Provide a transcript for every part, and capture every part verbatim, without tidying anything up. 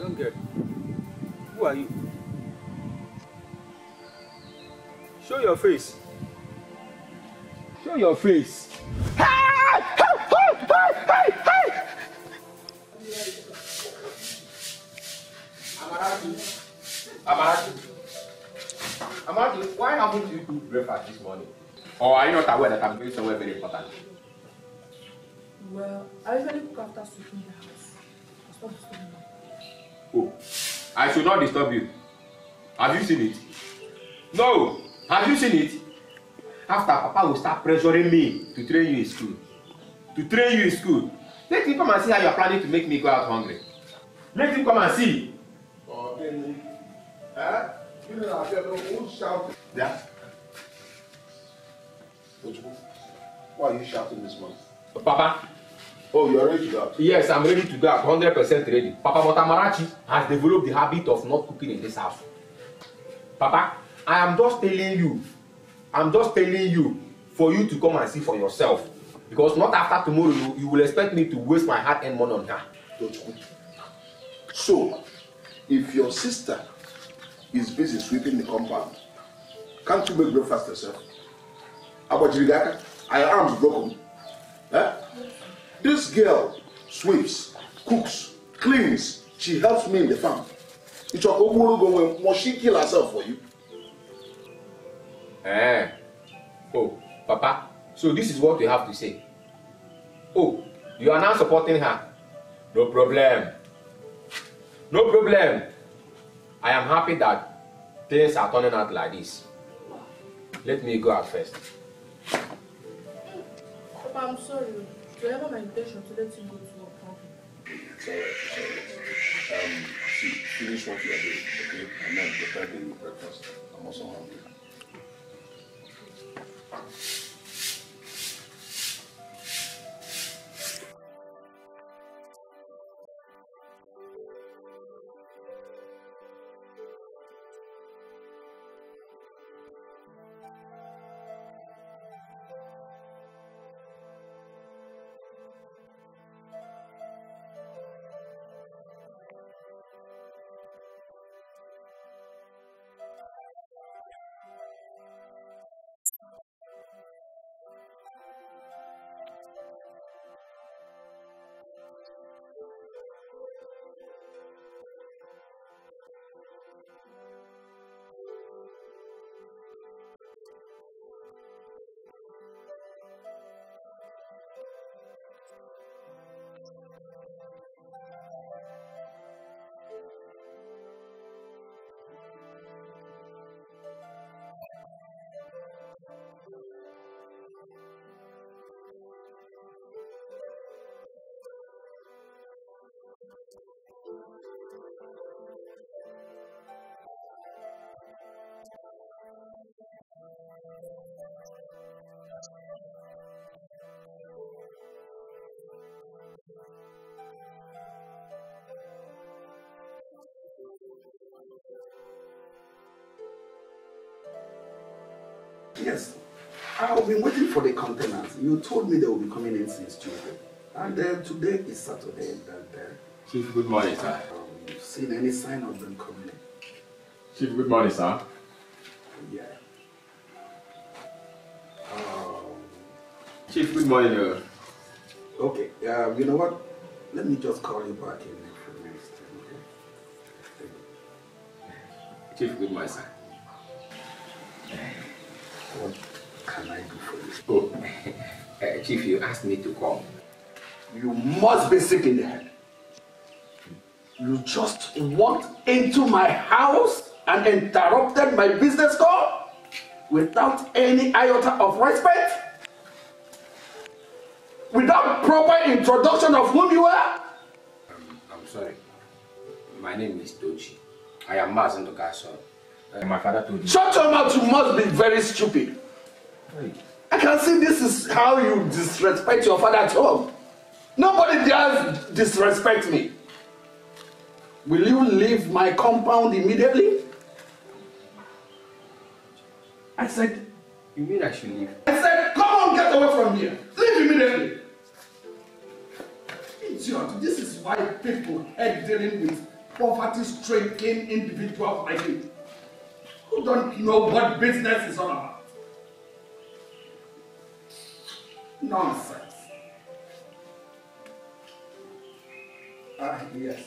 don't get. Who are you? Show your face. Show your face. Hey! Hey! Hey! Hey! Hey! Amaratu. Amaratu. Amaratu, why haven't you eaten breakfast this morning? Or are you not aware that I'm going somewhere very important? Well, I usually cook after sweeping the house. Stop disturbing me. Oh, I should not disturb you. Have you seen it? No. Have you seen it? After Papa will start pressuring me to train you in school. To train you in school. Let him come and see how you are planning to make me go out hungry. Let him come and see. Oh, then, eh? You know, I don't know who's shouting. Yeah. Why are you shouting this morning? Papa. Oh, you are ready to go out? Yes, I'm ready to go out. one hundred percent ready. Papa Motamarachi has developed the habit of not cooking in this house. Papa, I am just telling you. I'm just telling you for you to come and see for yourself. Because not after tomorrow you, you will expect me to waste my hard-earned money on her. So, if your sister is busy sweeping the compound, can't you make breakfast yourself? Abajirigaka, I arms broken. Eh? This girl sweeps, cooks, cleans. She helps me in the farm. It's a go must she kill herself for you? Eh. Oh, Papa, so this is what you have to say. Oh, you are now supporting her. No problem. No problem. I am happy that things are turning out like this. Let me go out first. Papa, I'm sorry. It was never my intention to let you go to work hungry. It's alright, it's alright. Um, see, finish what you are doing, okay? I'm not preparing breakfast. I'm also hungry. Yes, I've been waiting for the containers. You told me they will be coming in since Tuesday. And then today is Saturday. And then, Chief, good morning, sir. Um, you've seen any sign of them coming in? Chief, good morning, sir. Yeah. Um, Chief, good morning. Uh. okay, uh, you know what? Let me just call you back in a few minutes, okay? Chief, good morning, sir. What can I do for you? Oh, uh, Chief, you asked me to come. You must be sick in the head. You just walked into my house and interrupted my business call without any iota of respect, without proper introduction of whom you are. Um, I'm sorry. My name is Tochi. I am Mazendoka's son. Uh, my father told me. Shut your mouth, you must be very stupid. Hey. I can see this is how you disrespect your father at home. Nobody dares disrespect me. Will you leave my compound immediately? I said, You mean I should leave? I said, come on, get away from here. Leave immediately. Idiot, this is why people hate dealing with poverty-stricken individuals like you who don't know what business is all about. Nonsense. Ah, yes.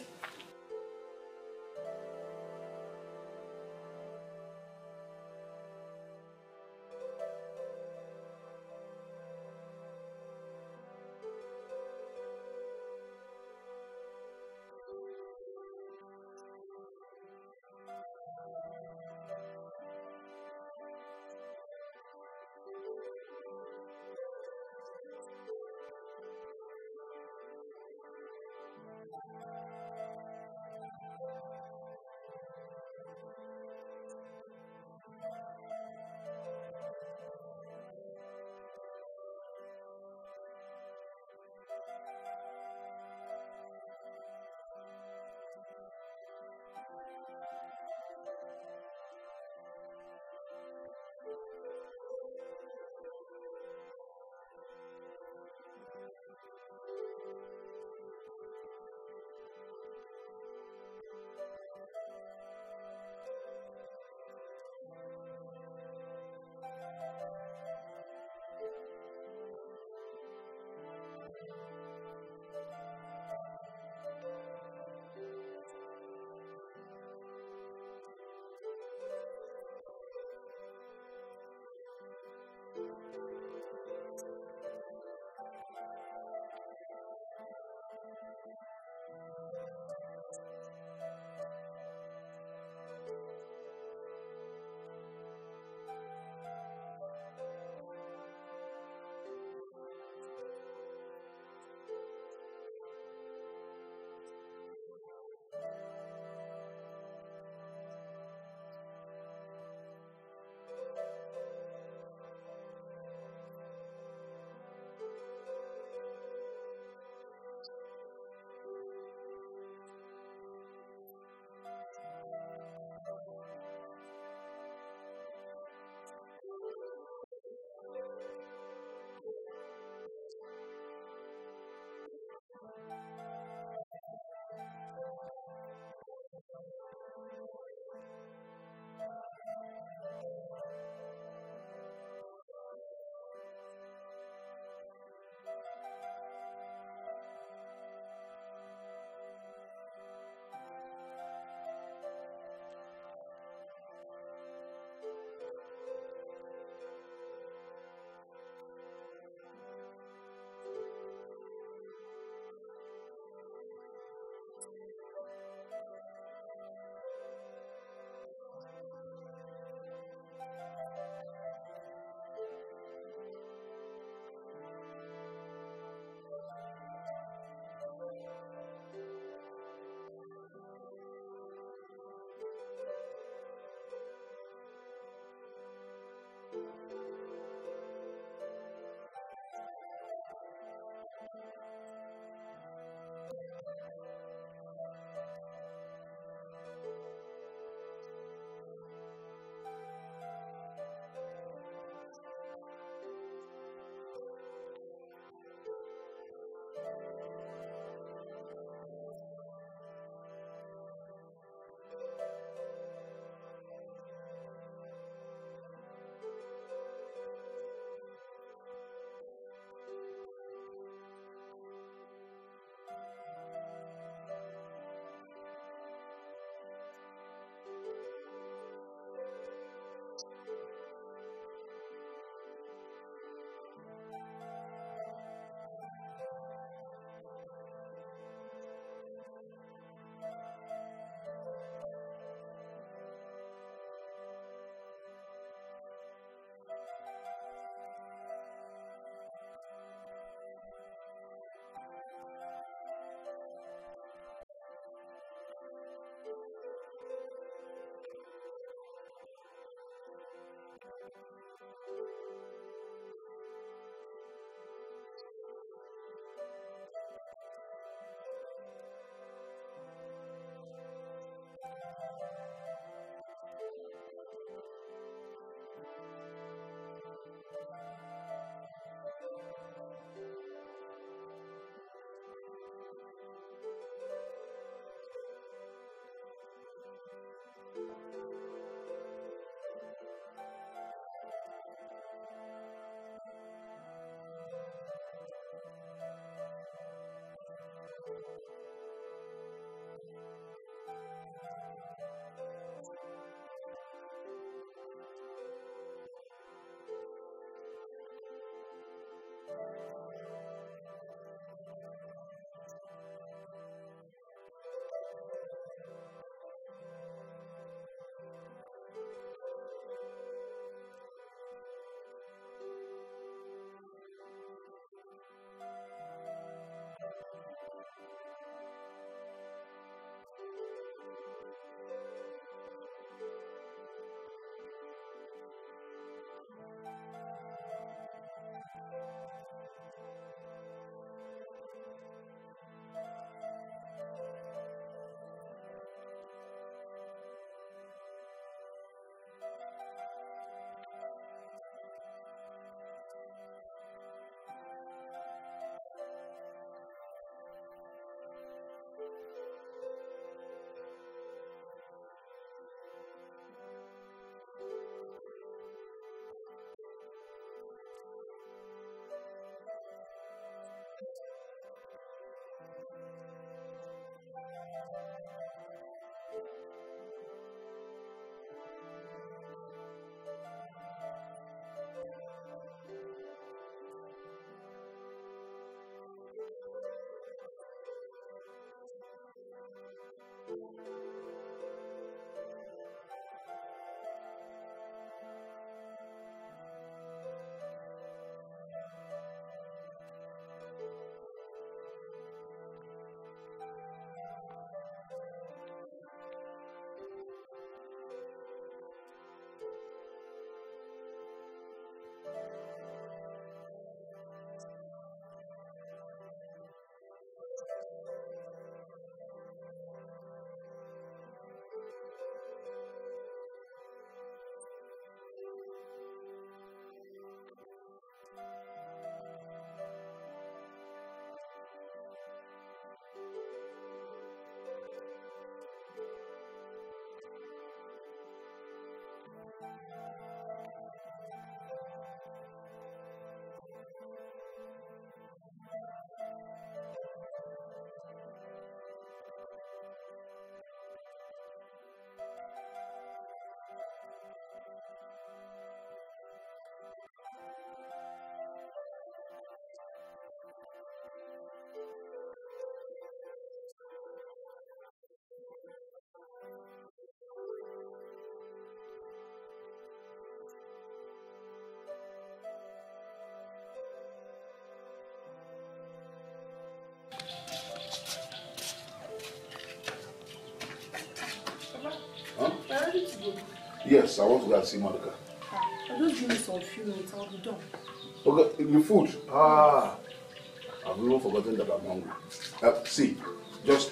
ready to go? Yes, I want to go and see Monica. I'll just give me some few minutes, I'll be done. Okay, the food. Ah, I've even forgotten that I'm hungry. Uh, see, just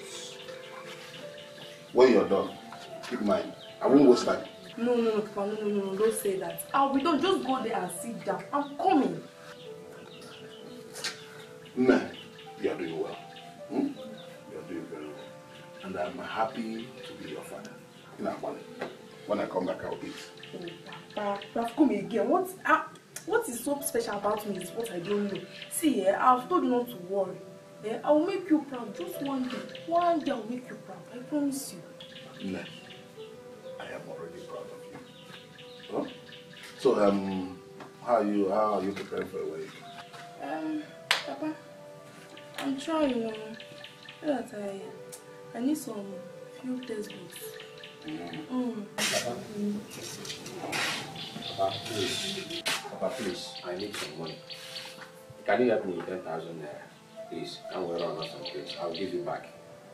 when you're done, keep mine. I won't waste time. No, no, no, Papa, no, no, no, no, don't say that. I'll be done. Just go there and sit down. I'm coming. Nah, you are doing well. Hmm? You are doing very well. And I'm happy to be your father. You know, when I come back, I'll eat. Oh, Papa, you have come again. What, uh, what is so special about me is what I don't know. See, eh, I've told you not to worry. Eh, I will make you proud just one day. One day I'll make you proud. I promise you. Nah, I am already proud of you. Huh? So, um, how are you? How are you preparing for a wedding? Um, Papa, I'm trying. Uh, that I, I need some few textbooks. Mm. Mm. Papa, Papa, please. Papa, please. I need some money. Can you help me with ten thousand naira? Please, I'm going to run out some things. I'll give you back.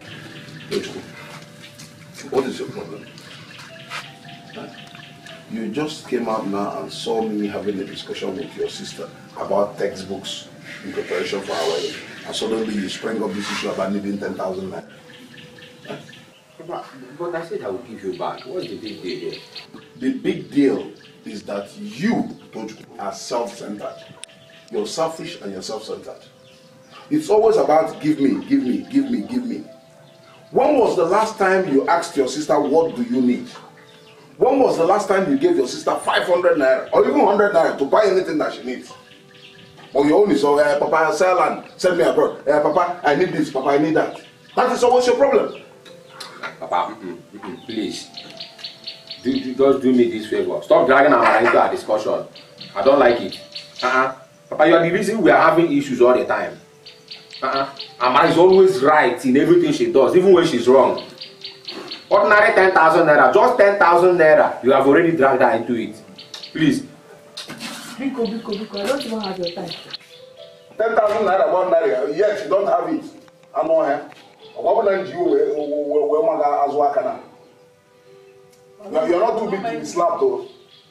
What is your problem? Huh? You just came out now and saw me having a discussion with your sister about textbooks in preparation for our wedding. And suddenly you sprang up this issue about needing ten thousand naira. Huh? Papa, but I said I will give you back. What's the big deal here? The big deal is that you, Tochukwu, are self-centered. You're selfish and you're self-centered. It's always about give me, give me, give me, give me. When was the last time you asked your sister, what do you need? When was the last time you gave your sister five hundred naira or even one hundred naira to buy anything that she needs? Or you only saw, hey, Papa, sell and send me abroad. Hey, Papa, I need this, Papa, I need that. That is always your problem. Papa, mm-mm, mm-mm, please. Do, do, just do me this favor. Stop dragging our into our discussion. I don't like it. Uh-uh. Papa, you are the reason we are having issues all the time. Uh-uh. Amara is always right in everything she does, even when she's wrong. Ordinary ten thousand naira, just ten thousand naira, you have already dragged her into it. Please. Biko, Biko, Biko, I don't even have your time. ten thousand naira, one naira, yet you don't have it. I know her. What will you where as worker now? You're not too big to be slapped though.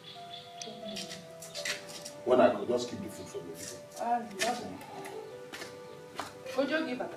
When I could just keep the food for me. Ah, yeah. Go, Joe, give her.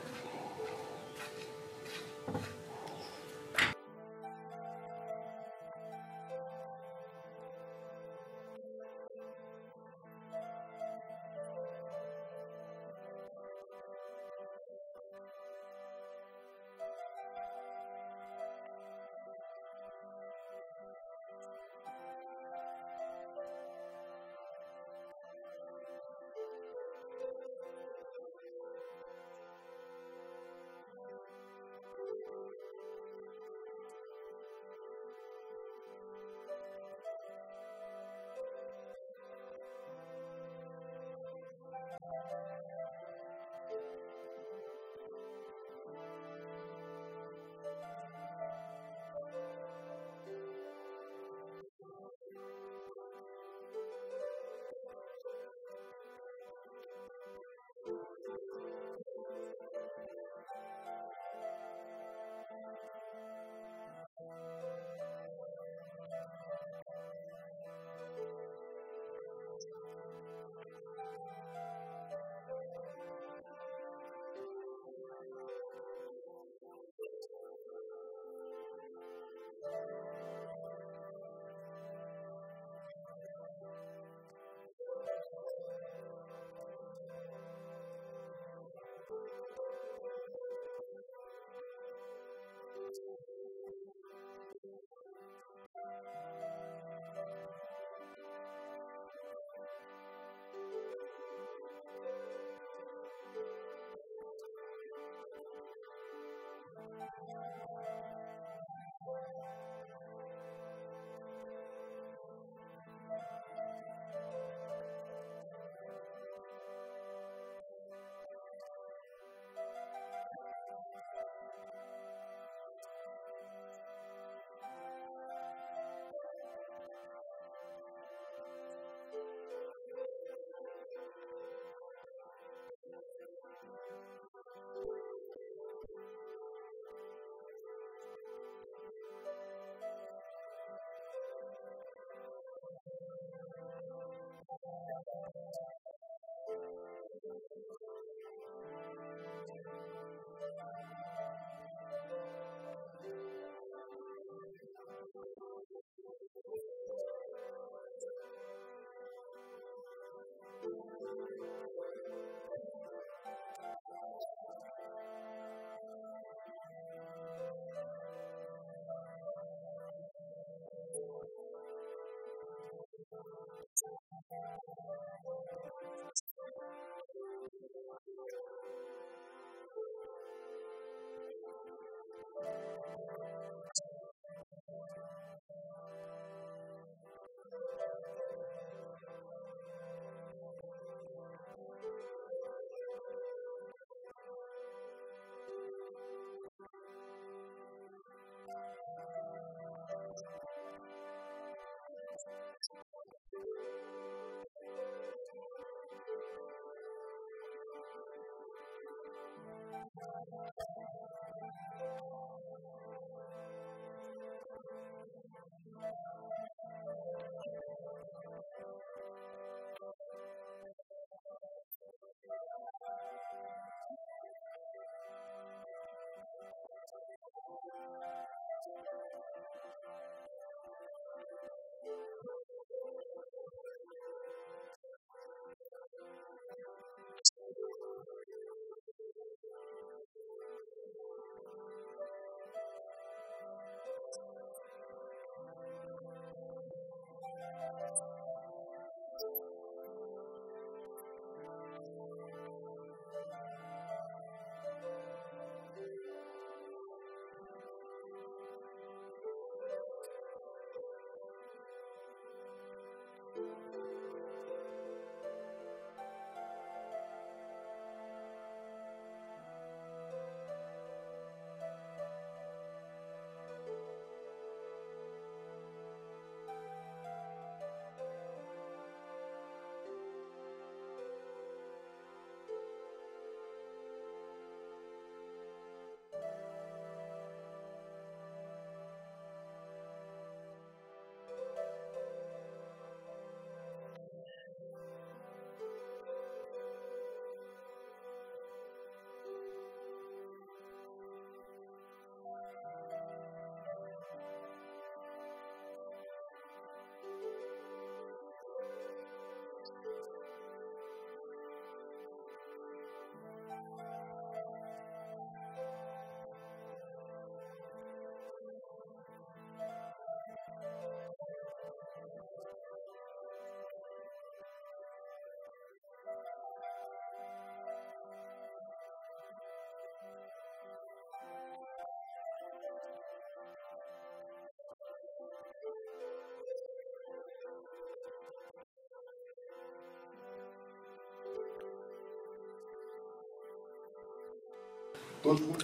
Don't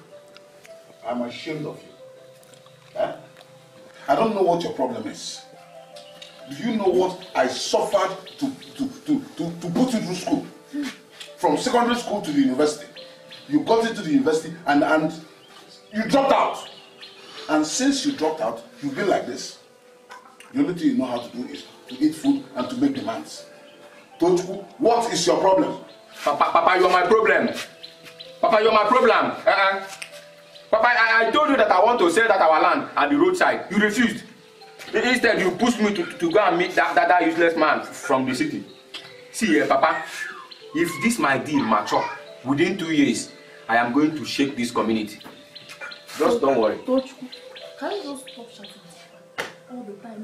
I'm ashamed of you. Eh? I don't know what your problem is. Do you know what I suffered to, to, to, to, to put you through school? From secondary school to the university. You got into the university and, and you dropped out. And since you dropped out, you've been like this. The only thing you know how to do is to eat food and to make demands. Tochku, what is your problem? Papa, Papa, you're my problem. Papa, you're my problem. Uh-uh. Papa, I, I told you that I want to sell that our land at the roadside. You refused. Instead, you pushed me to, to go and meet that, that, that useless man from the city. See here, Papa, if this my deal mature, within two years, I am going to shake this community. Just don't worry. Tochku, can you just stop shouting all the time?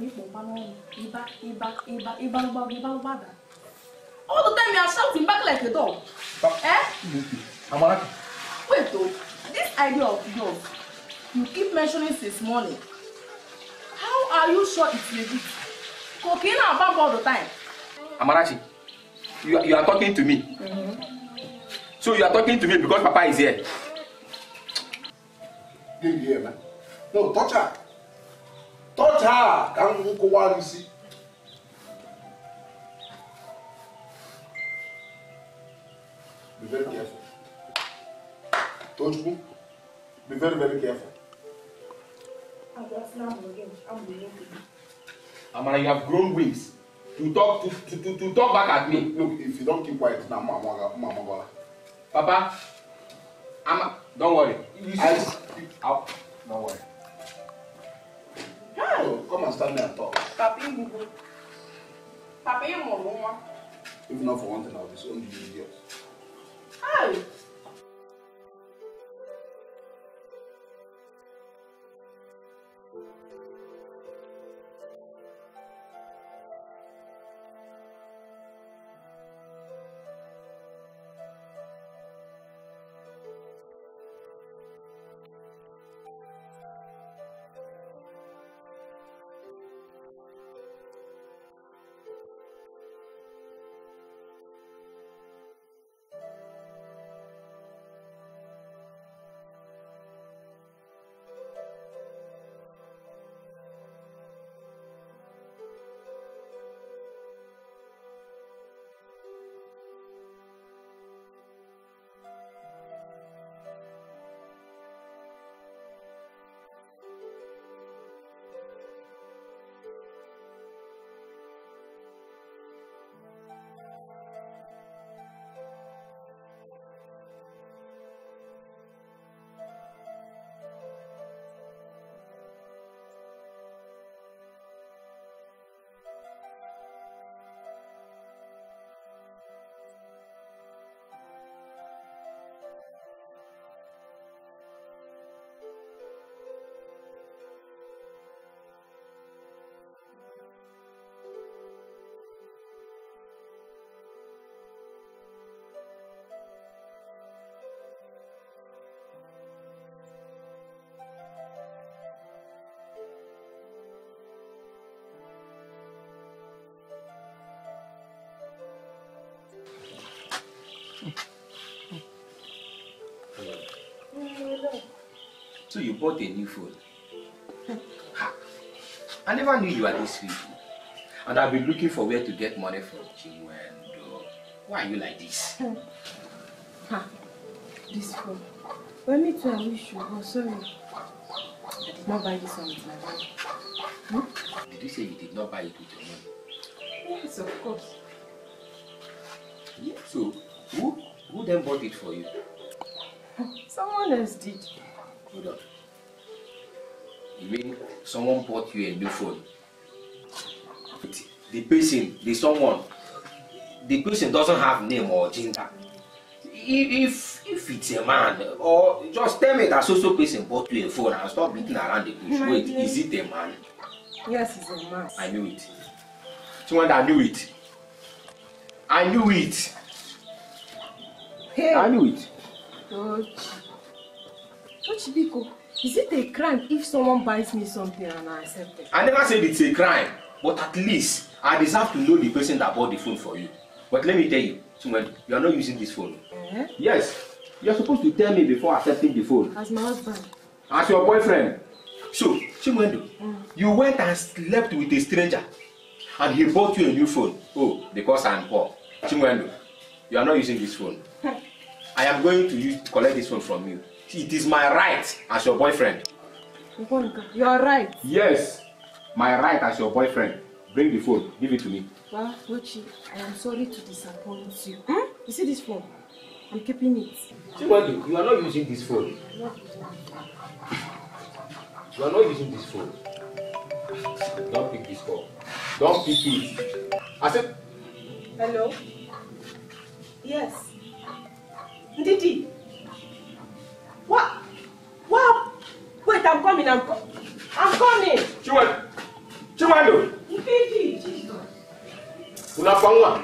All the time you are shouting back like a dog. Eh? Wait, though, this idea of yours, you keep mentioning since morning. How are you sure it's legit? Cocaine and bump all the time. Amarachi, you, you are talking to me. Mm-hmm. So you are talking to me because Papa is here. Give me here, man. No, touch her. Touch her. Can't you go while you see? Be very careful. Tochku, be very, very careful. Amara, you have grown wings to talk to, to, to, to talk back at me. Look, if you don't keep quiet now, Mama, Mama, Mama. Papa, I'm, don't worry. I, I'll, don't worry. oh, come and stand there and talk. Papi, you go. Papi, you more. If not for one thing, I'll disown you, idiot. Hi. So you bought a new phone? Ha. I never knew you were this rich. And I've been looking for where to get money from. Chimwendo. Why are you like this? Ha. This phone. Well, me too, I wish you. Oh, sorry. I did not buy this one with my money. Hmm? Did you say you did not buy it with your money? Yes, of course. So, who, who then bought it for you? Someone else did. Hold on. You mean someone bought you a new phone? The person, the someone, the person doesn't have name or gender. If if it's a man, or just tell me that so-so person bought you a phone and stop beating around the bush. My Wait, dear. is it a man? Yes, it's a man. I knew it. Someone that knew it. I knew it. Hey. I knew it. Tochi. Tochi Biko, is it a crime if someone buys me something and I accept it? I never said it's a crime, but at least I deserve to know the person that bought the phone for you. But let me tell you, Chimwendo, you are not using this phone. Uh-huh. Yes, you are supposed to tell me before accepting the phone. As my husband. As your boyfriend. So, Chimwendo, Mm. you went and slept with a stranger and he bought you a new phone. Oh, because I'm poor. Chimwendo, you are not using this phone. I am going to use to collect this phone from you. It is my right as your boyfriend. You are right. Yes, my right as your boyfriend. Bring the phone. Give it to me. Well, Tochi, I am sorry to disappoint you. Hmm? You see this phone? I'm keeping it. Chimwendo, you are not using this phone. You are not using this phone. Don't pick this call. Don't pick it. I said. Hello? Yes. Ndidi. What? What? Wait, I'm coming. I'm coming. I'm coming. Chimwendo. Chimwendo. Ndidi. Jesus. Unafangwa.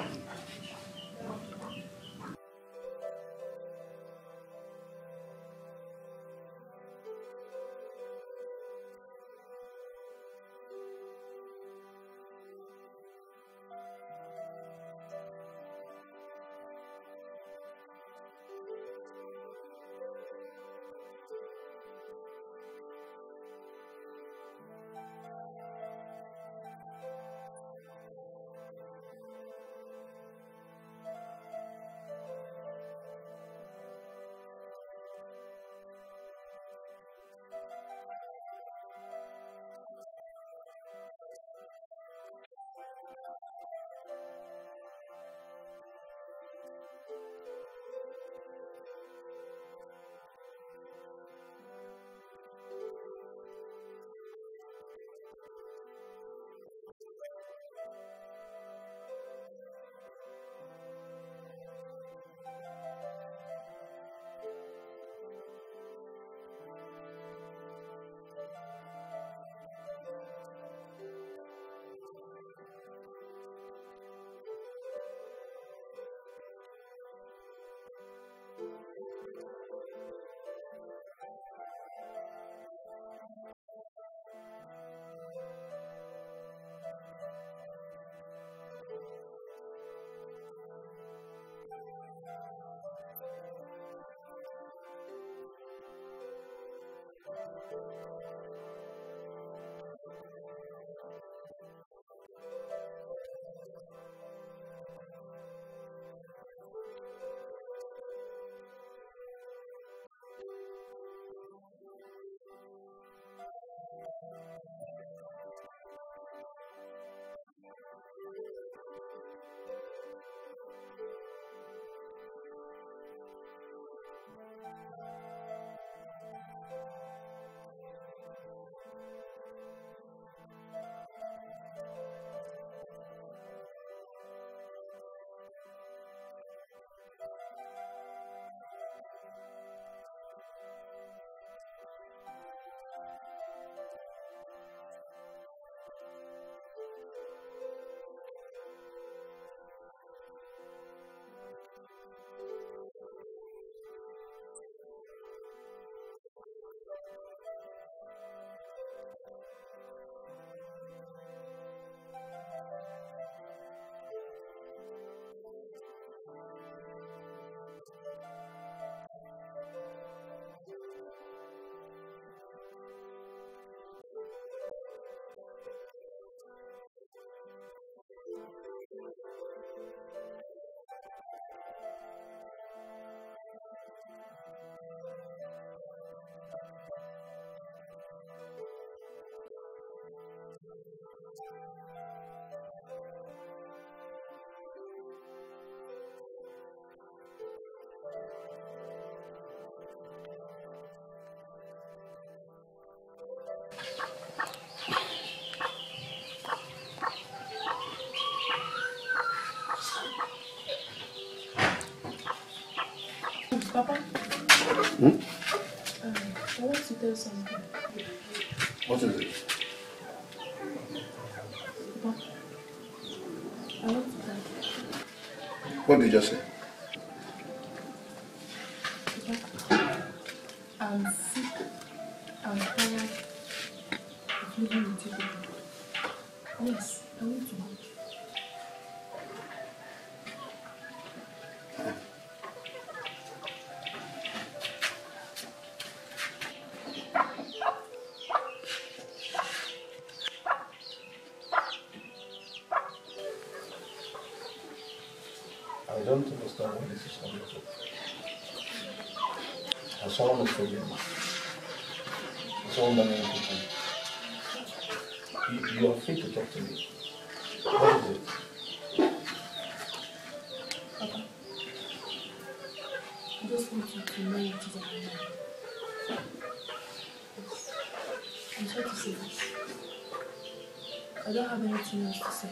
Papa. Hmm? Um, I want to tell something. What is it? Papa. I want to tell you. What did you just say? Papa. I'm sick. I'm tired of living with you. Yes, I want to go. I don't understand where this is coming from. Has someone offended me? Has someone done anything to me? You, you are free to talk to me. What is it? Papa, I just want you to know what is on my mind. Yes. I'm sorry to say this. I don't have anything else to say.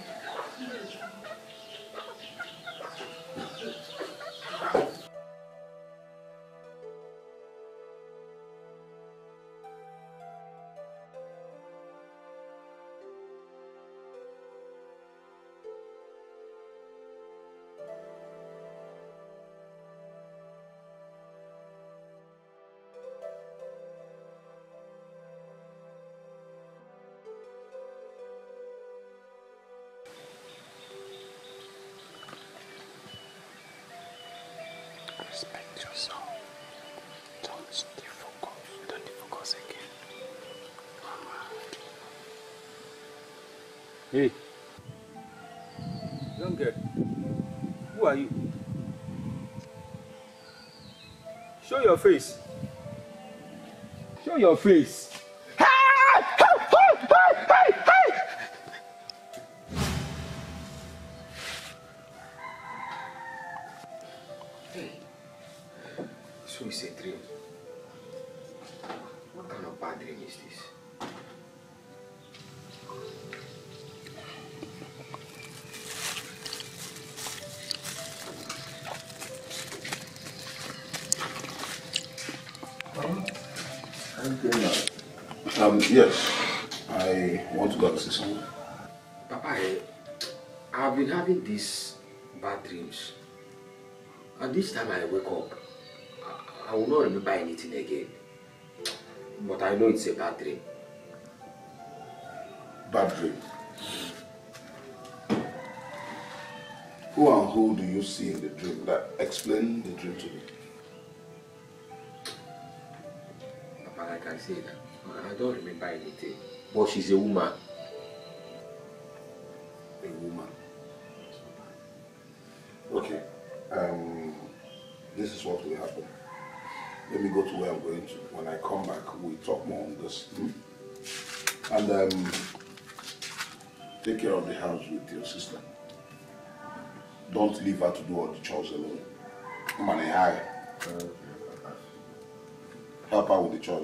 Respect yourself. Don't defocus. Don't defocus again. Hey, young girl, who are you? Show your face. Show your face. Hey, so it's a dream. What kind of bad dream is this? Um, yes, I want to go and see someone. Papa, I, I've been having these bad dreams. And this time I wake up, I, I will not remember anything again. But I know it's a bad dream. Bad dream. Who and who do you see in the dream? That explain the dream to me. Papa, like I said, I don't remember anything. But she's a woman. A woman. Okay. Um, this is what will happen. Let me go to where I'm going to. When I come back, we'll talk more on this. Hmm? And um, take care of the house with your sister. Don't leave her to do all the chores alone. Come on, hi. Help her with the chores.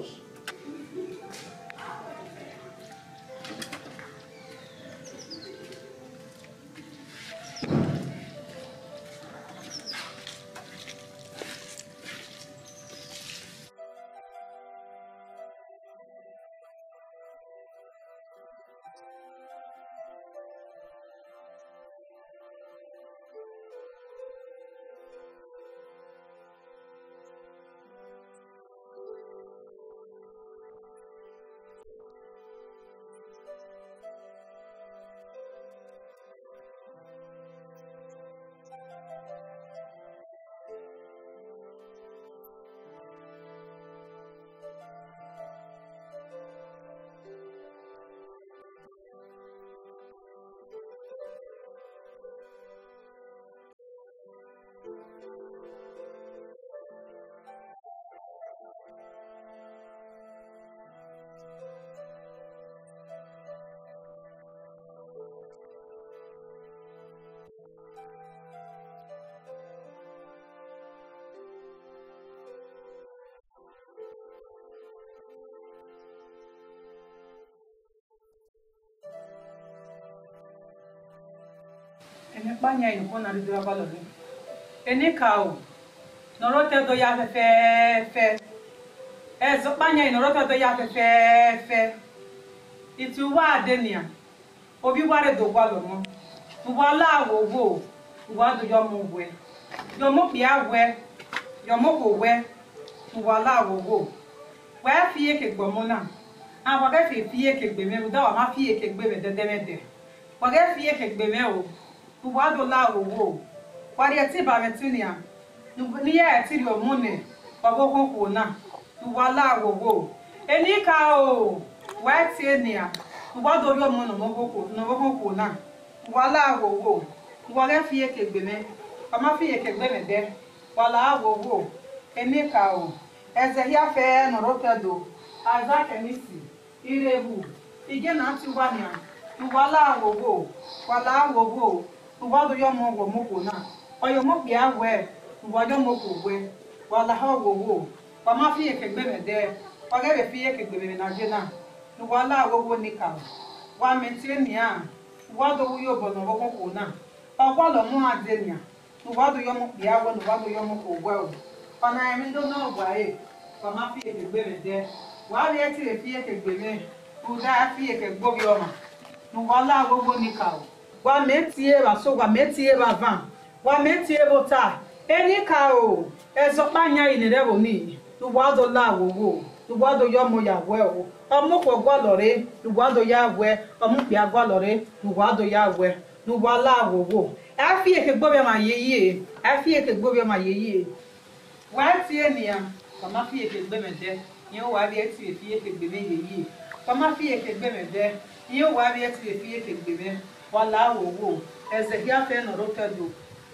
En España hay un juego de Enikao. Norote do ya fe fe. Ezo panya norote do ya fe fe. Itu wa denia. Obi ware do gwalo mo. Wala wo wo. Wa do yo mo we. Yo mo bia we. Yo mo ko we. Wala wo wo. Wa fie ke gbomo na. An wa ga fie fie ke gbe me do wa ma fie ke gbe me de de me de. Wa ga fie ke gbe me o. Wa do la wo wo. Wa ri ti ba me tunia. Ni ya ti ri o mu ne. Wa go ko ko na. Wala wo wo. Enika o. Wa ti enia. Wa do yo mo no mo ko no go ko na. Wala wo wo. Wa ga fie ke gbe me. Wa ma fie ke gbe me de. Wala wo wo. Enika o. Eze hia fe no rotedo. Aza kenisi. Irebu. Ige na ati wania. Wala wo wo. Wala wo wo. Wa do yo mo wo mo ko na. Oyo mo bia we. Wa yo mo ko we. Wala ha wo wo. Wa ma fie ke gbe me de. Wa ga be fie ke gbe me na je na. Wala wo wo nika. Wa mentenia. Wa do yo bo no wo ko na. Wa lo mu adenia. Wa do yo mo bia we no wa do yo mo ko we. Ona emi ndo no gwa e. Wa ma fie ke gbe me de. Wa ri eti le fie ke gbe me. U da fie ke gbo bi o ma. Wala wo wo nika. Wa metie ba so wa metie ba van. Wa metie bota. Enika o. Ezo panya ini re bo ni. Wa do la wo wo. Wa do yo mo ya we o. Omo ko gwa lore. Wa do ya we. Omo pi agwa lore. Wa do ya we. Wa la wo wo. A fie ke gbo bi ma yeye. A fie ke gbo bi ma yeye. Wa tie ni ya. Kama fie ke gbe me de. Yin wa bi eti fie ke gbe me yeye. Kama fie ke gbe me de. Yin wa bi eti fie ke gbe me. Wala wo wo. Eze hia fe no rotedo.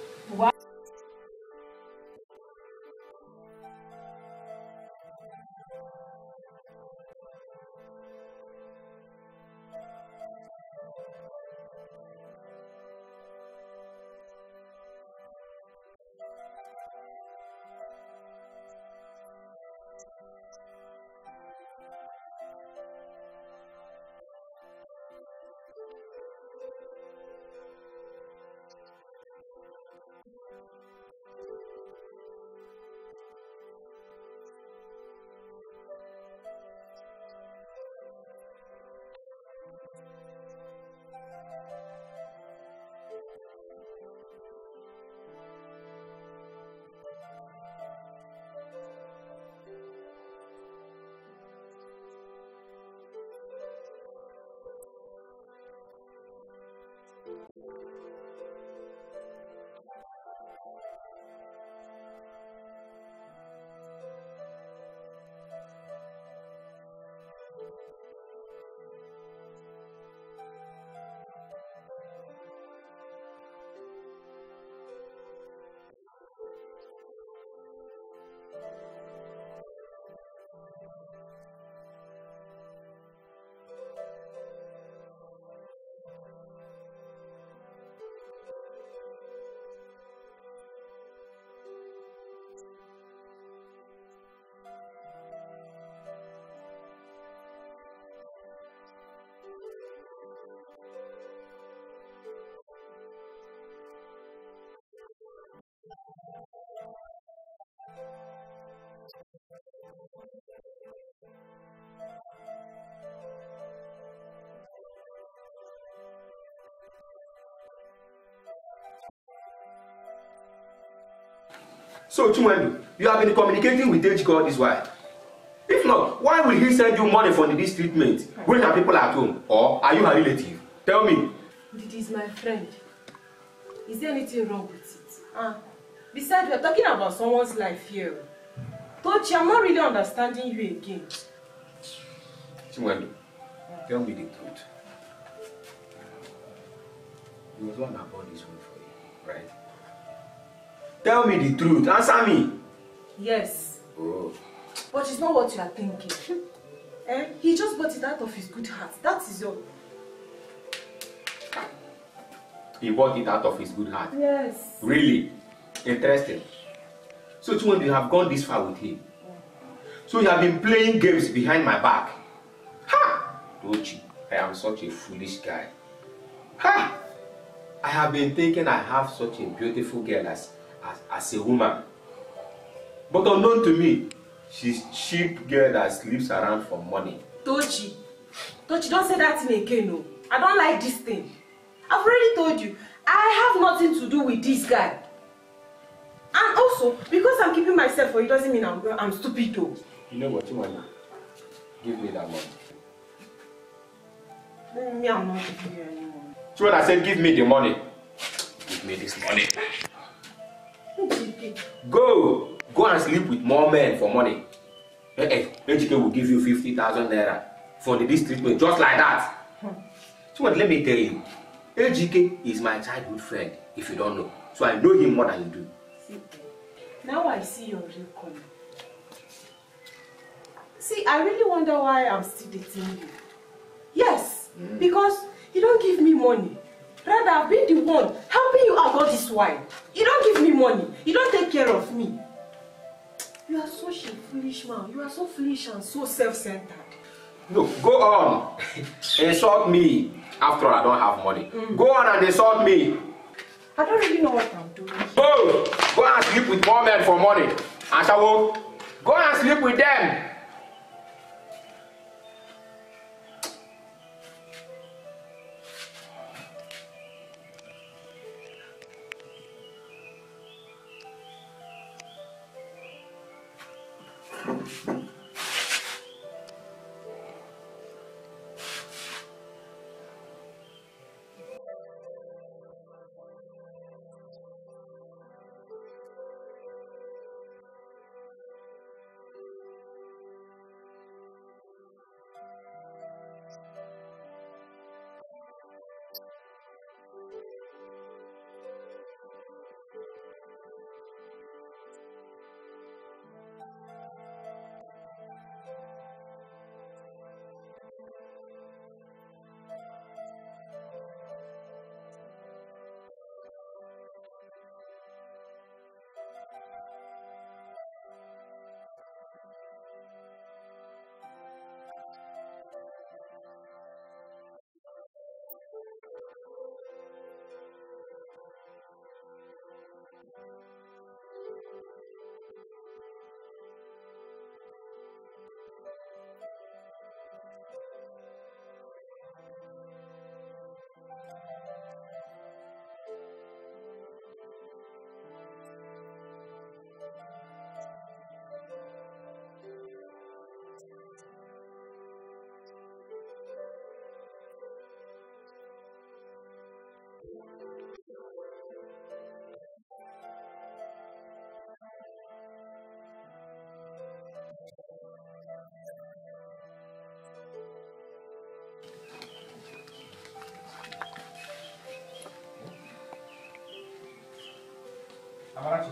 So, Chumwendu, you have been communicating with H God this while. If not, why will he send you money for this treatment when there are people at home? Or are you a relative? Tell me. It is my friend. Is there anything wrong with it? Ah. Besides, we are talking about someone's life here. Tochi, I'm not really understanding you again. Chumwendu, tell me the truth. There was one about this one for you, right? Tell me the truth. Answer me. Yes. Oh. But it's not what you are thinking. Eh? He just bought it out of his good heart. That is all. He bought it out of his good heart? Yes. Really? Interesting. So, Chumwendu, you have gone this far with him. So you have been playing games behind my back. Ha! Tochi, I am such a foolish guy. Ha! I have been thinking I have such a beautiful girl as as, as a woman. But unknown to me, she's cheap girl that sleeps around for money. Tochi, Tochi, don't say that thing again, no. I don't like this thing. I've already told you, I have nothing to do with this guy. And also, because I'm keeping myself for it doesn't mean I'm, I'm stupid though. You know what you want? Give me that money. Me, I'm not giving you anymore. So when I said give me the money, give me this money. Go! Go and sleep with more men for money. Eh, eh, H K will give you fifty thousand naira for the this treatment, just like that. Hmm. So what, let me tell you, H K is my childhood friend, if you don't know. So I know him more than you do. See, now I see your real color. See, I really wonder why I'm still dating you. Yes, mm. because you don't give me money. Rather, I've been the one helping you out all this while. You don't give me money. You don't take care of me. You are such a foolish man. You are so foolish and so self-centered. No, go on. Insult me. After all, I don't have money. Mm. Go on and insult me. I don't really know what I'm doing. Go! Go and sleep with more men for money. Ashawo, go and sleep with them. Amarachi,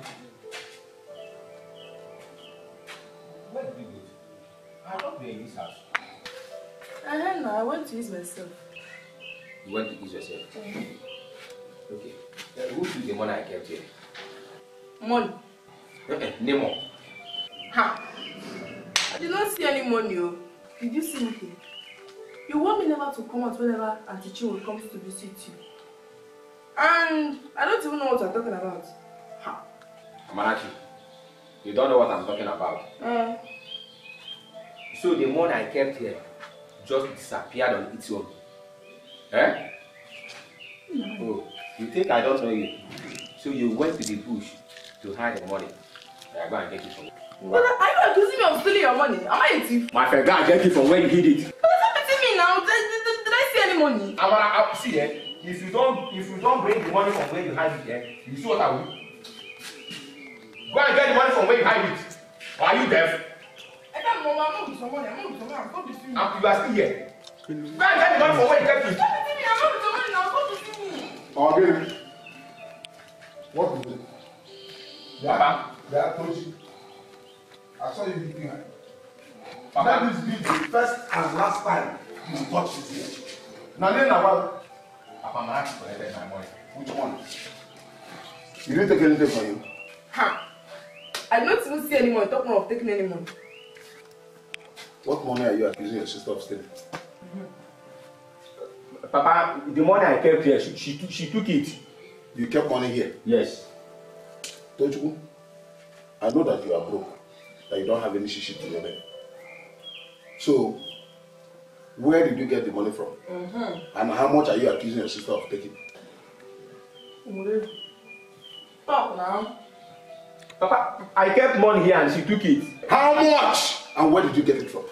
where did you go to? I don't be in this house. I don't know, I went to use myself. You went to use yourself? Mm-hmm. Okay. Uh, who took the money I kept here? Money? Okay, Nemo. Ha! I did not see any money. Oh. Did you see anything? You want me never to come out whenever Auntie Chinwe comes to visit you. And I don't even know what you're talking about. Ha! Amarachi, you don't know what I'm talking about. Uh, so the money I kept here just disappeared on its own. Eh? No. Oh, you think I don't know you? So you went to the bush to hide the money. I go and get it from you. But are you accusing me of stealing your money? Am I a thief? My friend, go and get it from where you hid it. But stop beating me now. Did, did, did, did I see any money? Amara, I, see, eh? If you don't, if you don't bring the money from where you hide it, eh? You see what I will do? Go and get the money from where you hide it. Or are you deaf? I can't know. I'm not with some money. I'm not with some money. I'm not with you. You are still here. Go and get the money from where you kept it. Stop beating me. I'm not with some money now. Stop beating me. Oh, get it. What is it? Papa. Yeah, I told you. I saw you beating her. Let this be the first and last time you touch it here. Now then about Papa, I'm asking for my money. which one? You didn't take anything from you. Ha! I don't even see any money. Talk more of taking any money. What money are you accusing your sister of stealing? Mm-hmm. Papa, the money I kept here, she, she, took, she took it. You kept money here? Yes. Tochukwu, I know that you are broke, that you don't have any shishi to your name. So, where did you get the money from? Mm-hmm. And how much are you accusing your sister of taking? Talk now. Papa, I kept money here and she took it. How much? And where did you get it from?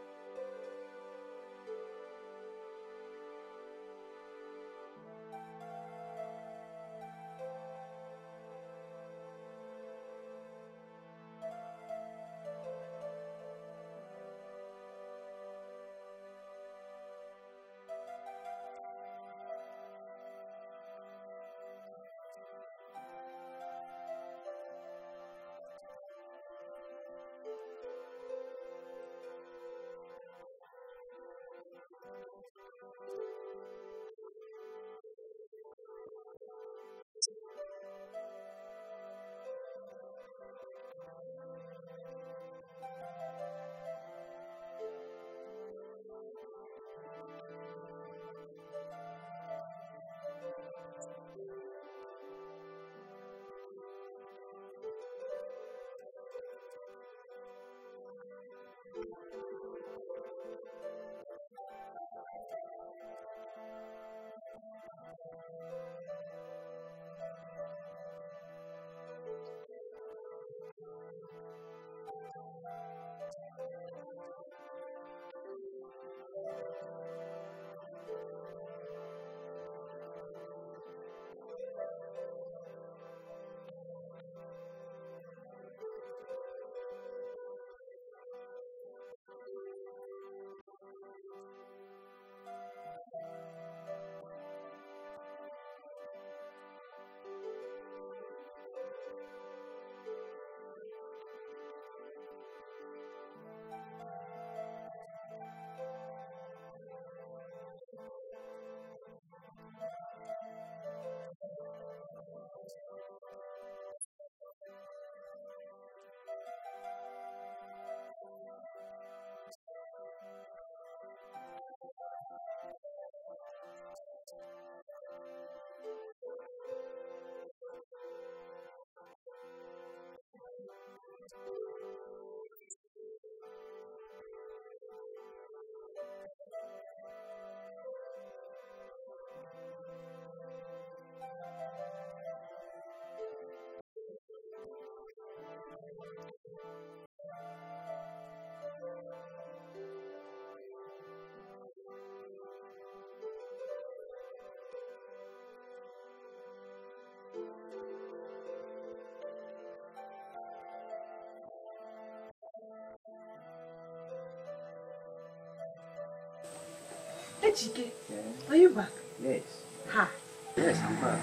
Ejike, yeah. Are you back? Yes. Ha. Yes, I'm back.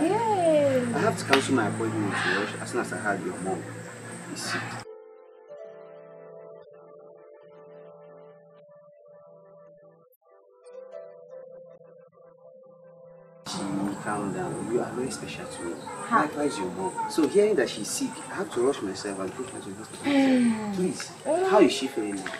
Yes. I have to cancel my appointment to rush as soon as I heard your mom is sick. Calm down. You are very special to me. Ha. Likewise, your mom. So hearing that she's sick, I have to rush myself and take her to the hospital. Mm. Please, mm. How is she feeling now?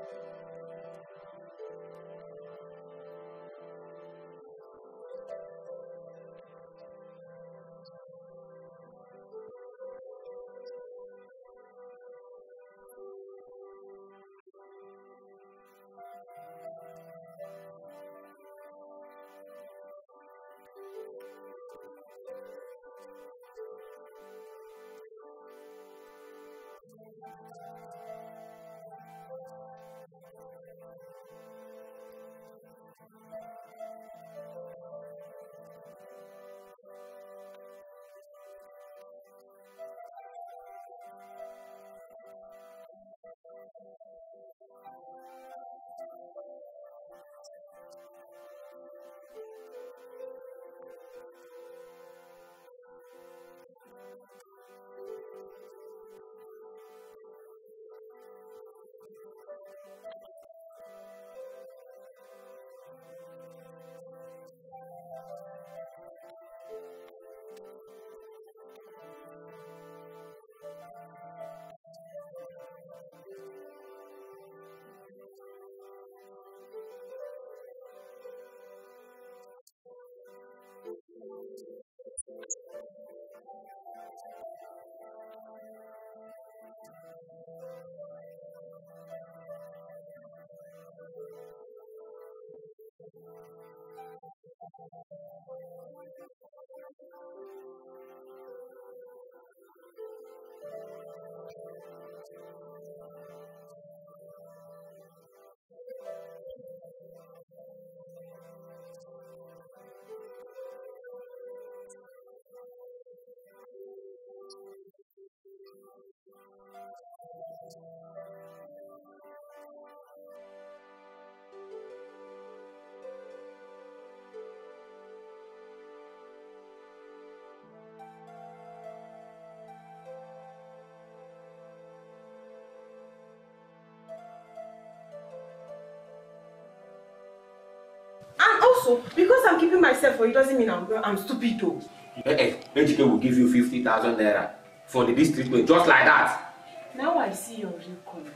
And also, because I'm keeping myself for it doesn't mean I'm I'm stupid though. Hey, Ejike will give you fifty thousand naira for the this treatment, just like that. Now I see your real color.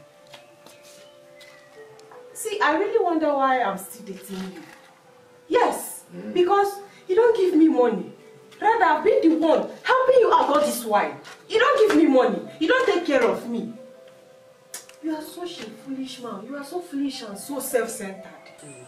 See, I really wonder why I'm still dating you. Yes, mm. because you don't give me money. Rather, I've been the one helping you out all this while. You don't give me money. You don't take care of me. You are such a foolish man. You are so foolish and so self-centered. Mm.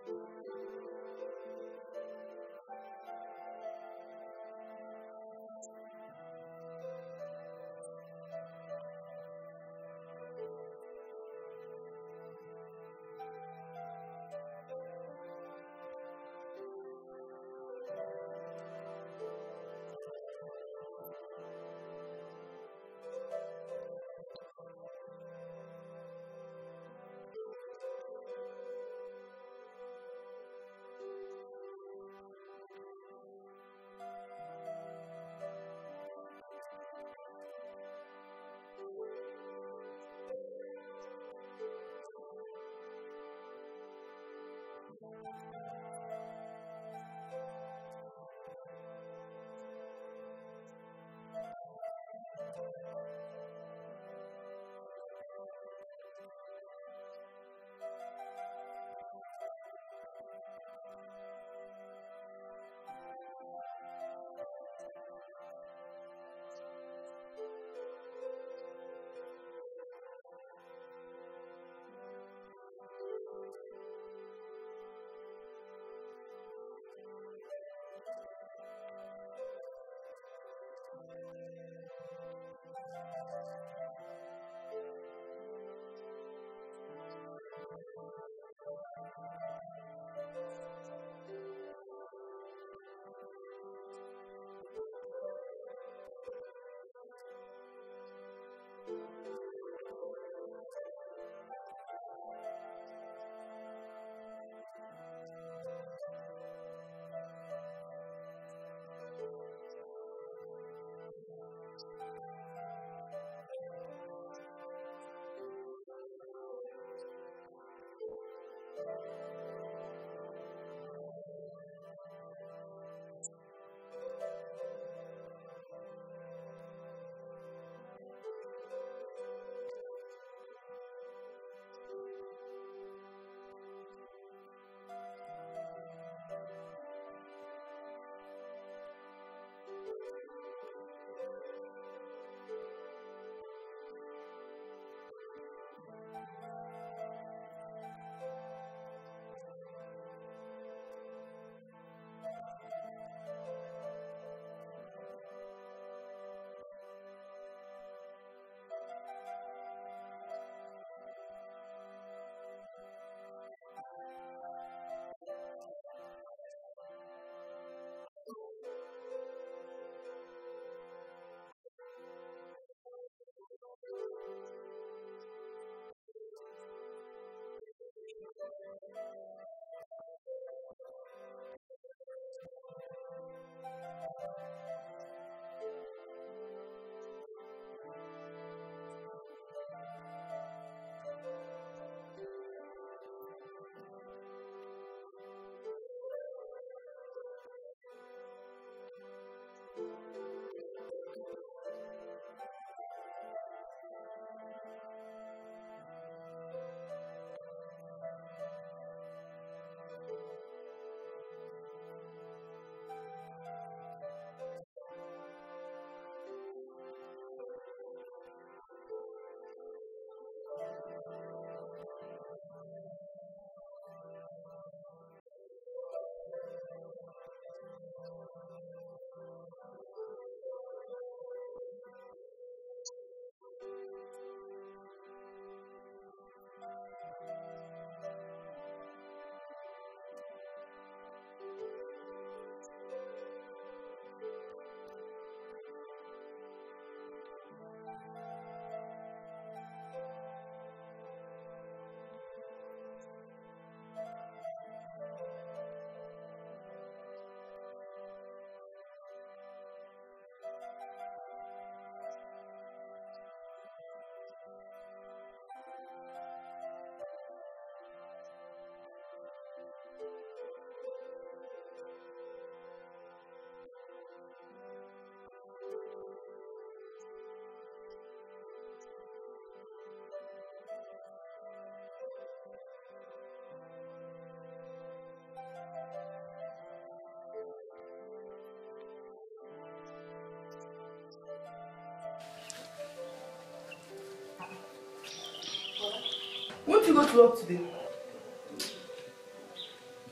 Won't you go to work today?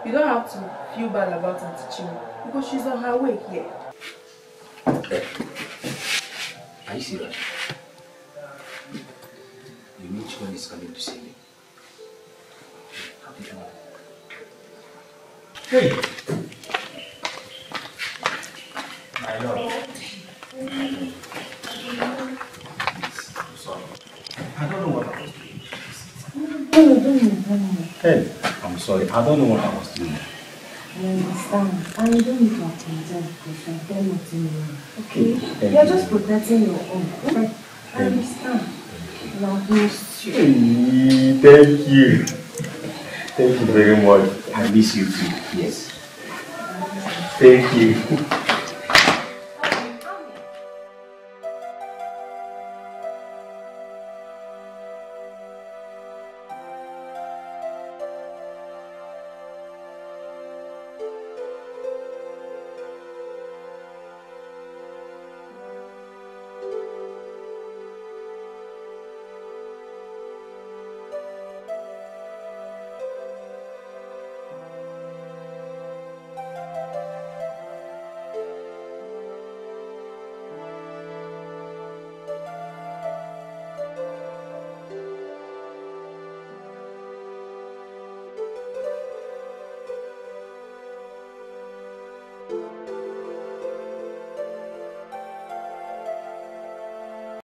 You don't have to feel bad about Auntie Chinwe because she's on her way here. Hey. Are you serious? You mean Chinwe is coming to see me? How did you know? Hey! My love. I'm sorry. I don't know what I was doing. No, don't move, don't move. Hey, I'm sorry. I don't know what I was doing. I understand. And you don't need to apologize because I've done nothing wrong. Okay? Thank You're you. just protecting your own. Okay? I understand. And I've missed you. Hey, thank you. Thank you very much. I miss you too. Yes. Thank you.